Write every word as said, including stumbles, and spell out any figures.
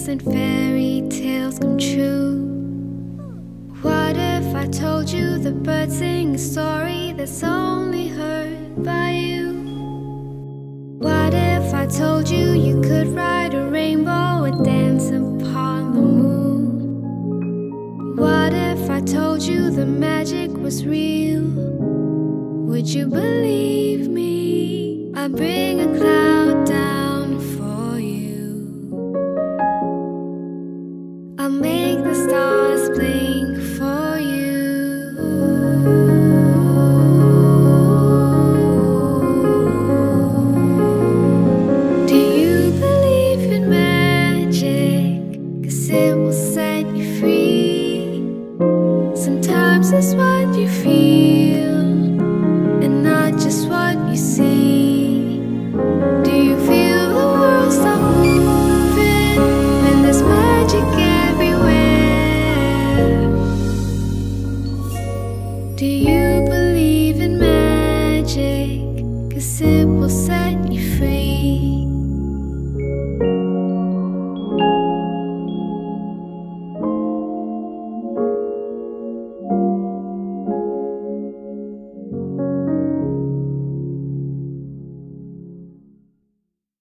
dreams and fairy tales come true? What if I told you the birds sing a story that's only heard by you? What if I told you you could ride a rainbow or dance upon the moon? What if I told you the magic was real? Would you believe me? I'll bring a cloud down for you. I'll make the stars blink for you. Do you believe in magic? 'Cause it will set you free. Sometimes it's what you feel and not just what you see.